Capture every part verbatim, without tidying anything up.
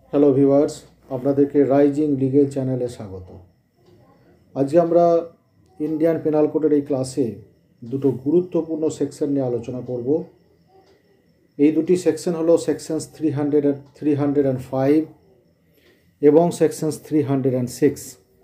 Hello viewers, আপনাদেরকে Rising Legal চ্যানেলে স্বাগত। আজকে আমরা ইন্ডিয়ান পেনাল কোডের এই ক্লাসে দুটো গুরুত্বপূর্ণ সেকশন নিয়ে আলোচনা করব। এই দুটি সেকশন হলো sections three hundred and three hundred and five এবং sections three hundred and six.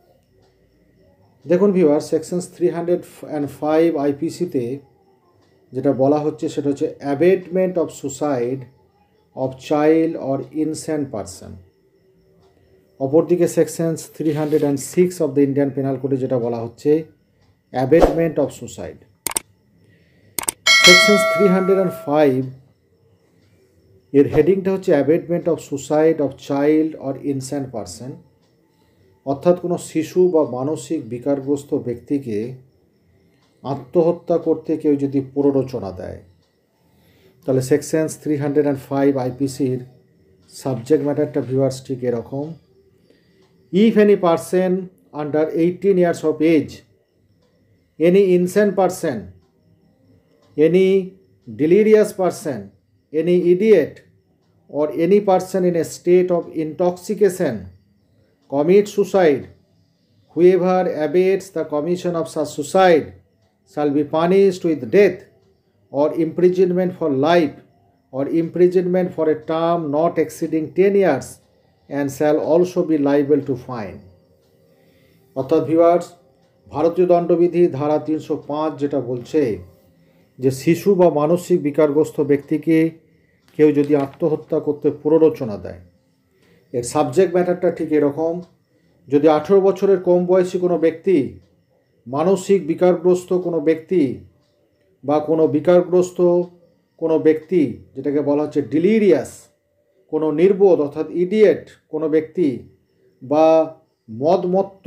দেখুন viewers, sections three hundred and five আইপিসিতে যেটা বলা হচ্ছে সেটা হচ্ছে abetment of suicide of child or innocent person. অপরদিকে sections three hundred and six of the Indian penal কোডে যেটা বলা হচ্ছে abetment of suicide. Sections three hundred and five এর হেডিংটা হচ্ছে abetment of suicide of child or innocent person, অর্থাৎ কোনো শিশু বা মানসিক বিকারগ্রস্ত ব্যক্তিকে আত্মহত্যা করতে কেউ যদি প্ররোচনা দেয়, তাহলে sections three hundred and five আইপিসির সাবজেক্ট ম্যাটারটা ভিউয়ার্স ঠিক এরকম: If any person under eighteen years of age, any insane person, any delirious person, any idiot, or any person in a state of intoxication commits suicide, whoever abates the commission of such suicide shall be punished with death or imprisonment for life or imprisonment for a term not exceeding ten years and shall also be liable to fine. অর্থাৎ viewers, ভারতীয় দণ্ডবিধি ধারা তিনশো পাঁচ যেটা বলছে যে শিশু বা মানসিক বিকারগ্রস্ত ব্যক্তিকে কেউ যদি আত্মহত্যা করতে প্ররোচনা দেয়, এর সাবজেক্ট ম্যাটারটা ঠিক এরকম: যদি আঠেরো বছরের কম বয়সী কোনো ব্যক্তি, মানসিক বিকারগ্রস্ত কোনো ব্যক্তি বা কোনো বিকারগ্রস্ত কোনো ব্যক্তি, যেটাকে বলা হচ্ছে ডিলিরিয়াস, কোনো নির্বোধ অর্থাৎ ইডিয়েট কোনো ব্যক্তি বা মদমত্ত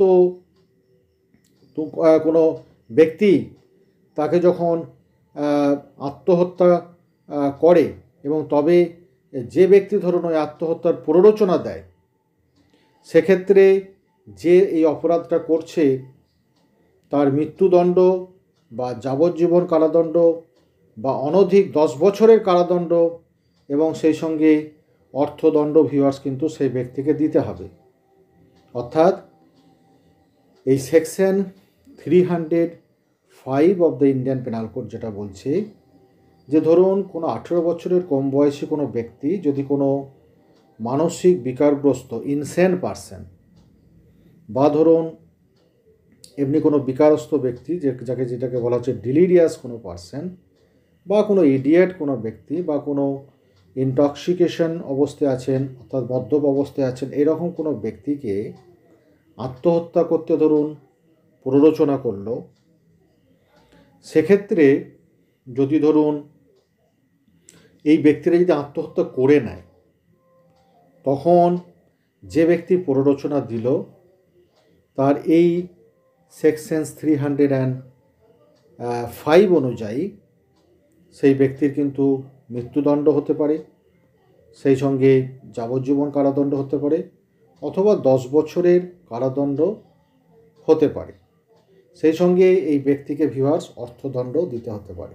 কোনো ব্যক্তি তাকে যখন আত্মহত্যা করে এবং তবে যে ব্যক্তি ধরুন ওই আত্মহত্যার প্ররোচনা দেয়, সেক্ষেত্রে যে এই অপরাধটা করছে তার মৃত্যুদণ্ড বা যাবজ্জীবন কারাদণ্ড বা অনধিক দশ বছরের কারাদণ্ড এবং সেই সঙ্গে অর্থদণ্ড ভিউয়ার্স কিন্তু সেই ব্যক্তিকে দিতে হবে। অর্থাৎ এই section three hundred five of the Indian penal code যেটা বলছে যে ধরুন কোনো আঠেরো বছরের কম বয়সী কোনো ব্যক্তি যদি কোনো মানসিক বিকারগ্রস্ত ইনসেন পারসন বা ধরুন এমনি কোনো বিকারস্থ ব্যক্তি যে যাকে যেটাকে বলা হচ্ছে ডিলিরিয়াস কোনো পারসন বা কোনো ইডিয়েট কোনো ব্যক্তি বা কোনো ইনটক্সিকেশন অবস্থায় আছেন অর্থাৎ মদ্যপ অবস্থায় আছেন, এরকম কোনো ব্যক্তিকে আত্মহত্যা করতে ধরুন প্ররোচনা করলো, সেক্ষেত্রে যদি ধরুন এই ব্যক্তিরা যদি আত্মহত্যা করে নেয়, তখন যে ব্যক্তি প্ররোচনা দিল তার এই sections three hundred and five অনুযায়ী সেই ব্যক্তির কিন্তু মৃত্যুদণ্ড হতে পারে, সেই সঙ্গে যাবজ্জীবন কারাদণ্ড হতে পারে অথবা দশ বছরের কারাদণ্ড হতে পারে, সেই সঙ্গে এই ব্যক্তিকে ভিউয়ার্স অর্থদণ্ড দিতে হতে পারে।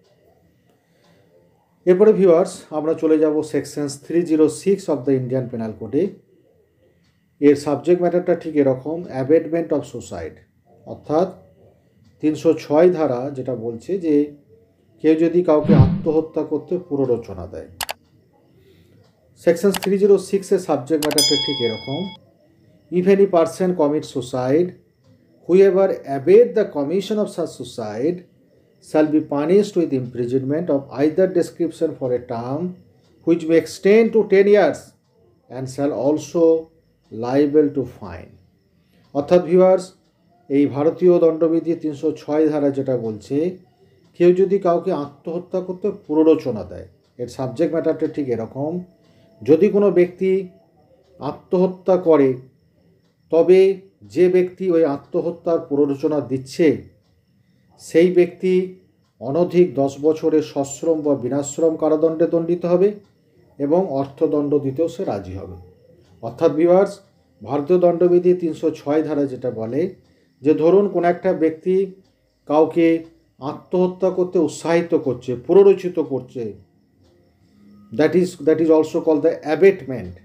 এরপরে ভিউয়ার্স আমরা চলে যাব sections three zero six of the Indian penal কোডে। এর সাবজেক্ট ম্যাটারটা ঠিক এরকম: অ্যাবেটমেন্ট অফ সুসাইড। অর্থাৎ তিনশো ছয় ধারা যেটা বলছে যে কেউ যদি কাউকে আত্মহত্যা করতে প্ররোচনা দেয়। সেকশনস থ্রি জিরো সিক্সের সাবজেক্ট ম্যাটারটা ঠিক এরকম: if any person commit suicide, whoever abet the commission of such suicide shall be punished with imprisonment of either description for a term which may extend to ten years and shall also liable to fine. অর্থাৎ viewers, এই ভারতীয় দণ্ডবিধি তিনশো ছয় ধারা যেটা বলছে কেউ যদি কাউকে আত্মহত্যা করতে প্ররোচনা দেয়, এর সাবজেক্ট ম্যাটারটা ঠিক এরকম: যদি কোনো ব্যক্তি আত্মহত্যা করে, তবে যে ব্যক্তি ওই আত্মহত্যার প্ররোচনা দিচ্ছে সেই ব্যক্তি অনধিক দশ বছরের সশ্রম বা বিনাশ্রম কারাদণ্ডে দণ্ডিত হবে এবং অর্থদণ্ড দিতেও সে রাজি হবে। অর্থাৎ ভিউয়ার্স, ভারতীয় দণ্ডবিধি তিনশো ছয় ধারা যেটা বলে যে ধরুন কোনো একটা ব্যক্তি কাউকে আত্মহত্যা করতে উৎসাহিত করছে, প্ররোচিত করছে, that is that is also called the abetment.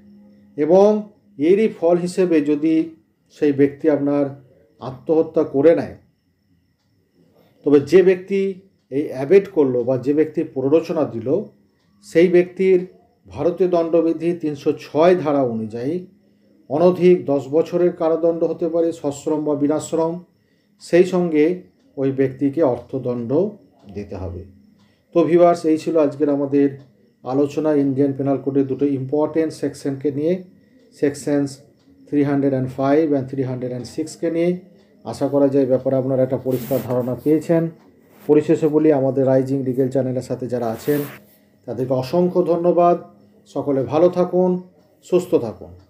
এবং এরই ফল হিসেবে যদি সেই ব্যক্তি আপনার আত্মহত্যা করে নেয়, তবে যে ব্যক্তি এই অ্যাবেট করলো বা যে ব্যক্তি প্ররোচনা দিল, সেই ব্যক্তির ভারতীয় দণ্ডবিধি তিনশো ছয় ধারা অনুযায়ী অনধিক দশ বছরের কারাদণ্ড হতে পারে, সশ্রম বা বিনাশ্রম, সেই সঙ্গে ওই ব্যক্তিকে অর্থদণ্ড দিতে হবে। তো ভিউয়ার্স, এই ছিল আজকের আমাদের আলোচনা ইন্ডিয়ান পেনাল কোডের দুটো ইম্পর্টেন্ট সেকশনকে নিয়ে, sections three hundred and five and three hundred and সিক্সকে নিয়ে। আশা করা যায় ব্যাপারে আপনারা একটা পরিষ্কার ধারণা পেয়েছেন। পরিশেষে বলি, আমাদের রাইজিং লিগেল চ্যানেলের সাথে যারা আছেন তাদেরকে অসংখ্য ধন্যবাদ। সকলে ভালো থাকুন, সুস্থ থাকুন।